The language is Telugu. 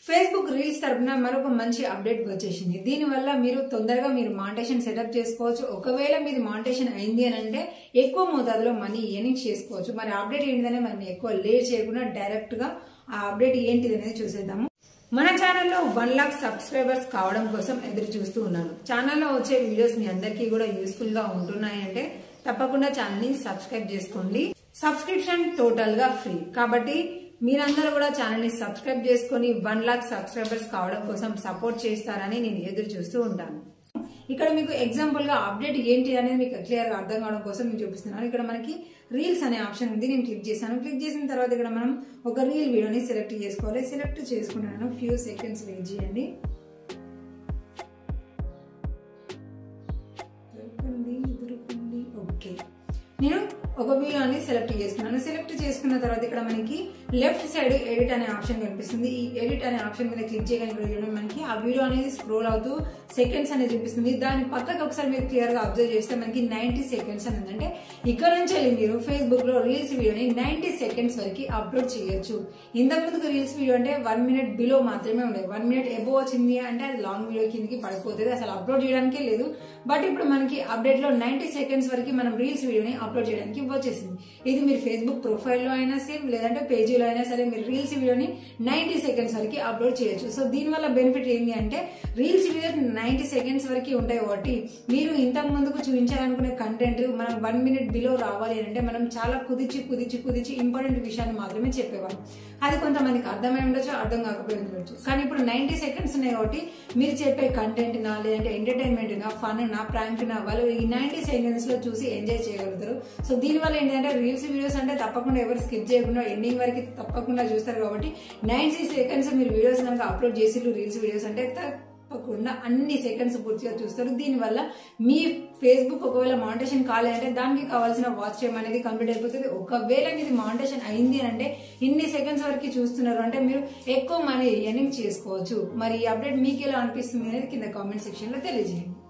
ఫేస్బుక్ రీల్స్ తరపున మరొక మంచి అప్డేట్ వచ్చేసింది. దీనివల్ల మీరు తొందరగా మానిటైజేషన్ సెటప్ చేసుకోవచ్చు. ఒకవేళ మీది మానిటైజేషన్ అయింది అని అంటే ఎక్కువ మోతాదులో మనీ ఎర్నింగ్ చేసుకోవచ్చు. మరి అప్డేట్ ఏంటిదనే మనం ఎక్కువ లేట్ చేయకుండా డైరెక్ట్ గా ఆ అప్డేట్ ఏంటిది అనేది చూసేద్దాము. మన ఛానల్లో 1 लाख సబ్స్క్రైబర్స్ కావడం కోసం ఎదురు చూస్తూ ఉన్నాను. ఛానల్లో వచ్చే వీడియోస్ మీ అందరికీ కూడా యూస్ఫుల్ గా ఉంటున్నాయి అంటే తప్పకుండా ఛానల్ ని సబ్స్క్రైబ్ చేసుకోండి. సబ్స్క్రిప్షన్ టోటల్ గా ఫ్రీ కాబట్టి మీరందరూ కూడా ఛానల్ ని సబ్స్క్రైబ్ చేసుకుని 1 लाख సబ్స్క్రైబర్స్ కావడం కోసం సపోర్ట్ చేస్తారని నేను ఎదురు చూస్తూ ఉంటాను. ఇక్కడ మీకు ఎగ్జాంపుల్ గా అప్డేట్ ఏంటి అనేది మీకు క్లియర్ గా అర్థం కావడం కోసం నేను చూపిస్తున్నాను. ఇక్కడ మనకి రీల్స్ అనే ఆప్షన్ ఉంది. నేను క్లిక్ చేశాను. క్లిక్ చేసిన తర్వాత ఇక్కడ మనం ఒక రీల్ వీడియోని సెలెక్ట్ చేసుకోవాలి. సెలెక్ట్ చేసుకున్నాను. ఫ్యూ సెకండ్స్ వెయిట్ చేయండి. ఓకే, నేను ఒక వీడియోని సెలెక్ట్ చేసుకున్నాను. సెలెక్ట్ చేసుకున్న తర్వాత ఇక్కడ మనకి లెఫ్ట్ సైడ్ ఎడిట్ అనే ఆప్షన్ కనిపిస్తుంది. ఈ ఎడిట్ అనే ఆప్షన్ మీద క్లిక్ చేయగానే ఇక్కడ మనకి ఆ వీడియో అనేది స్క్రోల్ అవుతూ సెకండ్స్ అనేది చూపిస్తుంది. దాని పక్కకి ఒకసారి మీరు క్లియర్ గా అబ్జర్వ్ చేస్తే మనకి 90 సెకండ్స్ అని ఉందంటే ఇక్కడ నుంచి మీరు ఫేస్బుక్ లో రీల్స్ వీడియోని 90 సెకండ్స్ వరకు అప్లోడ్ చేయొచ్చు. ఇంతకు ముందుకు రీల్స్ వీడియో అంటే 1 మినిట్ బిలో మాత్రమే ఉండేది. 1 మినిట్ ఎబో వచ్చింది అంటే అది లాంగ్ వీడియో కిందకి పడిపోతుంది, అసలు అప్లోడ్ చేయడానికే లేదు. బట్ ఇప్పుడు మనకి అప్డేట్ లో 90 సెకండ్స్ వరకు మనం రీల్స్ వీడియోని అప్లోడ్ చేయడానికి వచ్చేసింది. ఇది మీరు ఫేస్బుక్ ప్రొఫైల్ లో అయినా సేమ్, లేదంటే పేజీలో అయినా సరే మీరు రీల్స్ వీడియోని 90 సెకండ్స్ వరకు అప్లోడ్ చేయొచ్చు. సో దీని వల్ల బెనిఫిట్ ఏంటి అంటే రీల్స్ వీడియో 90 సెకండ్స్ వరకు ఉంటాయి కాబట్టి మీరు ఇంతకు ముందుకు చూపించాలనుకునే కంటెంట్ మనం 1 మినిట్ బిలో రావాలి అంటే మనం చాలా కుదిచి ఇంపార్టెంట్ విషయాన్ని మాత్రమే చెప్పేవాళ్ళం. అది కొంతమందికి అర్థమై ఉండొచ్చు, అర్థం కాకపోయి ఉండొచ్చు. కానీ ఇప్పుడు 90 సెకండ్స్ ఉన్నాయి కాబట్టి మీరు చెప్పే కంటెంట్ నా, లేదంటే ఎంటర్టైన్మెంట్ నా, ఫన్ నా, ప్రాంక్ నా, వాళ్ళు ఈ 90 సెకండ్స్ లో చూసి ఎంజాయ్ చేయగలుగుతారు. సో దీనివల్ల ఏంటంటే రీల్స్ వీడియోస్ అంటే తప్పకుండా ఎవరు స్కిప్ చేయకుండా ఎండింగ్ వరకు తప్పకుండా చూస్తారు కాబట్టి 90 సెకండ్స్ మీరు వీడియోస్ కనుక అప్లోడ్ చేసి రీల్స్ వీడియోస్ అంటే తప్పకుండా అన్ని సెకండ్స్ పూర్తిగా చూస్తారు. దీనివల్ల మీ ఫేస్బుక్ ఒకవేళ మానిటైజేషన్ కాలేదంటే దానికి కావాల్సిన వాచ్ టైం అనేది కంప్లీట్ అయిపోతుంది. ఒకవేళ మీది మానిటైజేషన్ అయింది అంటే ఇన్ని సెకండ్స్ వరకు చూస్తున్నారు అంటే మీరు ఎక్కువ మనీ ఎర్నింగ్ చేసుకోవచ్చు. మరి ఈ అప్డేట్ మీకు ఎలా అనిపిస్తుంది అనేది కింద కామెంట్ సెక్షన్ లో తెలియజేయండి.